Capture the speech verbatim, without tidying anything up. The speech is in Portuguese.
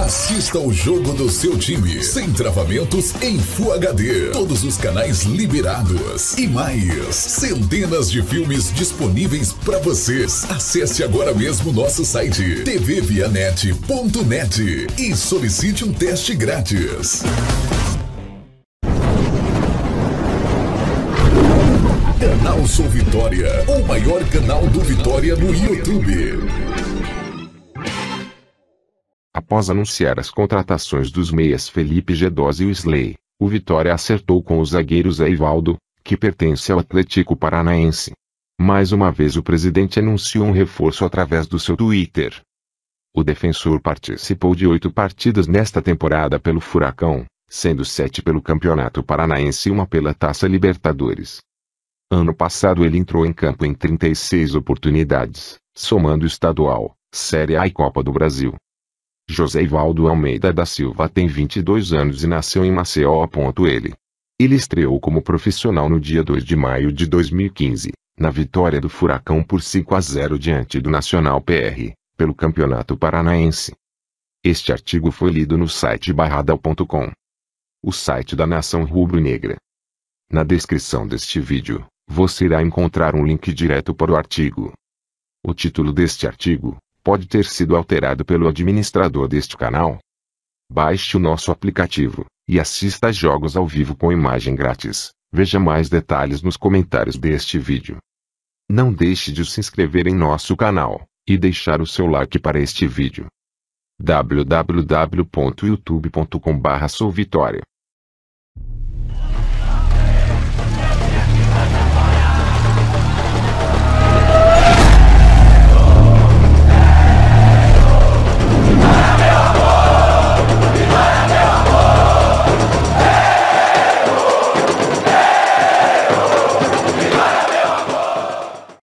Assista o jogo do seu time sem travamentos em Full H D. Todos os canais liberados e mais centenas de filmes disponíveis para vocês. Acesse agora mesmo nosso site t v vianet ponto net e solicite um teste grátis. Canal Sou Vitória, o maior canal do Vitória no YouTube. Após anunciar as contratações dos meias Felipe Gedós e Wesley, o Vitória acertou com os zagueiros Eivaldo, que pertence ao Atlético Paranaense. Mais uma vez o presidente anunciou um reforço através do seu Twitter. O defensor participou de oito partidas nesta temporada pelo Furacão, sendo sete pelo Campeonato Paranaense e uma pela Taça Libertadores. Ano passado ele entrou em campo em trinta e seis oportunidades, somando Estadual, Série A e Copa do Brasil. José Ivaldo Almeida da Silva tem vinte e dois anos e nasceu em Maceió. Ele. Ele estreou como profissional no dia dois de maio de dois mil e quinze, na vitória do Furacão por cinco a zero diante do Nacional P R, pelo Campeonato Paranaense. Este artigo foi lido no site barradão ponto com, o site da Nação Rubro-Negra. Na descrição deste vídeo, você irá encontrar um link direto para o artigo. O título deste artigo pode ter sido alterado pelo administrador deste canal. Baixe o nosso aplicativo e assista a jogos ao vivo com imagem grátis. Veja mais detalhes nos comentários deste vídeo. Não deixe de se inscrever em nosso canal e deixar o seu like para este vídeo. w w w ponto youtube ponto com barra sou vitória